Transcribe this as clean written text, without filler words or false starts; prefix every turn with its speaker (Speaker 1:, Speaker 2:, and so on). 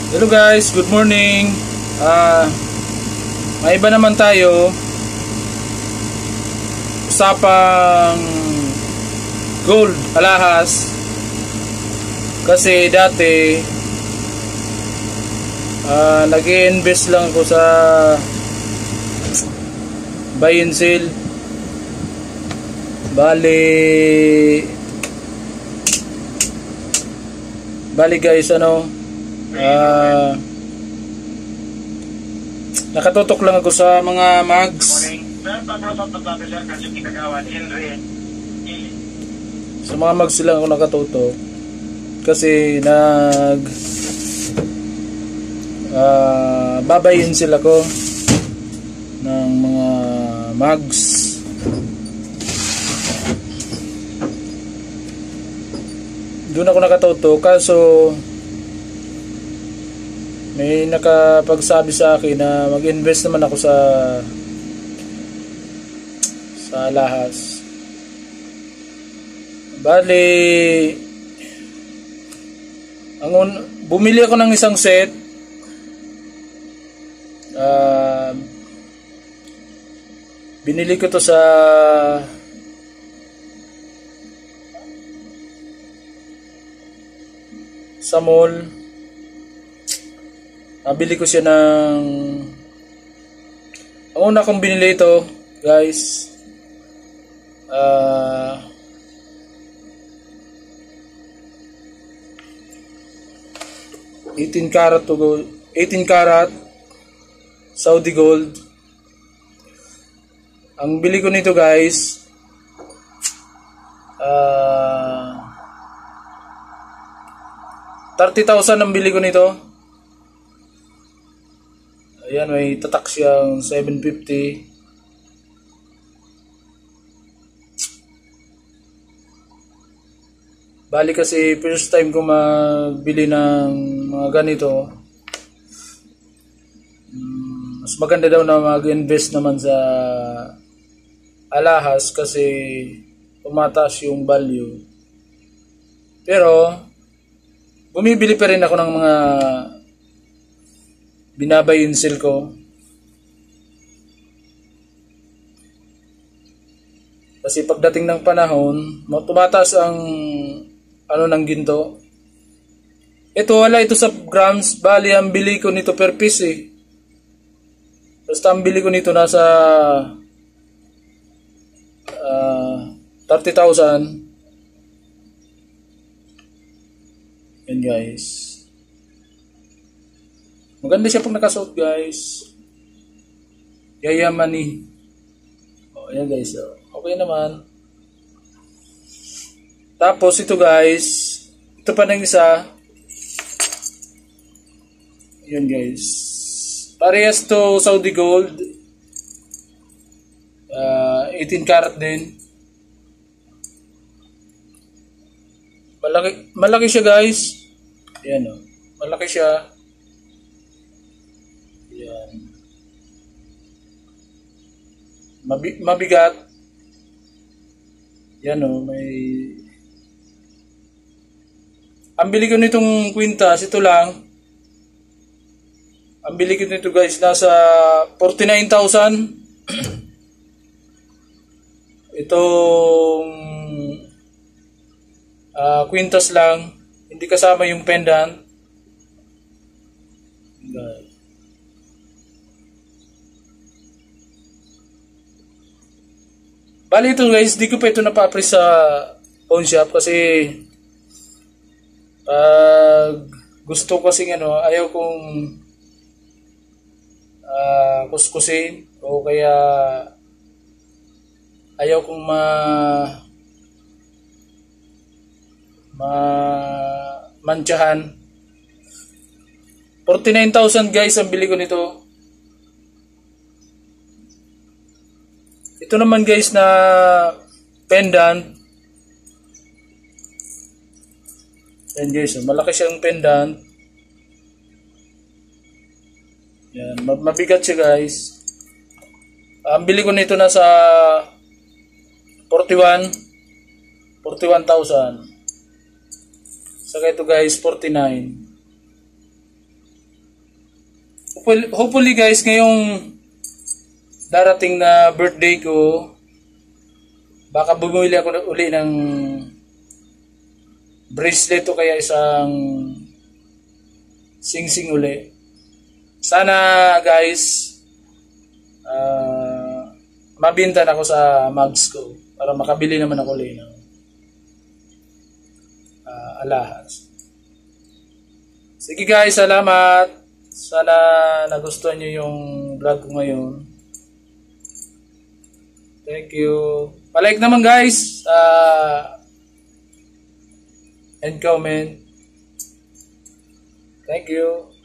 Speaker 1: Hello guys, good morning. May iba naman tayo. Usapang gold, alahas. Kasi dati nag-i-invest lang ako sa buy and sell. Bali guys, nakatutok lang ako sa mga mags. Sa mga mags lang ako nakatutok. Kasi babayin sila ko ng mga mags. Doon ako nakatutok, kaso may nakapagsabi sa akin na mag-invest naman ako sa alahas. Bali, bumili ako ng isang set. Binili ko to sa mall. Nabili ko siya ng... Ang una kong binili ito, guys, 18 karat to gold, 18 karat Saudi gold. Ang bili ko nito, guys, 30,000 ang bili ko nito. Ayan, may tatak siyang 750. Bali kasi first time ko magbili ng mga ganito. Mas maganda daw na mag-invest naman sa alahas kasi tumataas yung value. Pero bumibili pa rin ako ng mga binabay and sell ko. Kasi pagdating ng panahon, tumataas ang ng ginto. Ito, wala ito sa grams. Bali, ang bili ko nito per piece eh. Basta ang bili ko nito nasa 30,000. Yan guys. Maganda siya pag nakasuot, guys. Yayaman eh. Ayan guys. Okay naman. Tapos ito guys. Ito pa ng isa. Ayan guys. Parehas to Saudi gold. 18 karat din. Malaki siya guys. Ayan o. Malaki siya. Yan. Mabigat. Yan o, may... Ang bili ko nitong kwintas, ito lang. Ang bili ko nito guys, nasa 49,000. Itong kwintas lang. Hindi kasama yung pendant. Bali ito guys, di ko pa ito napapre sa pawn shop kasi gusto ko kasing ayaw kong kuskusin o kaya ayaw kong mantsahan. 49,000 guys ang bili ko nito. Ito naman guys na pendant. Yan guys, malaki siyang pendant. Yan, mabigat siya guys. Ang bili ko nito nasa 41,000. Saka ito guys, 49. hopefully guys, ngayong darating na birthday ko, baka bumili ako uli ng bracelet o kaya isang sing-sing uli. Sana guys, mabintan ako sa mugs ko para makabili naman ako uli ng alahas. Sige guys, salamat. Sana nagustuhan nyo yung vlog ko ngayon. Thank you. Palike naman guys. And comment. Thank you.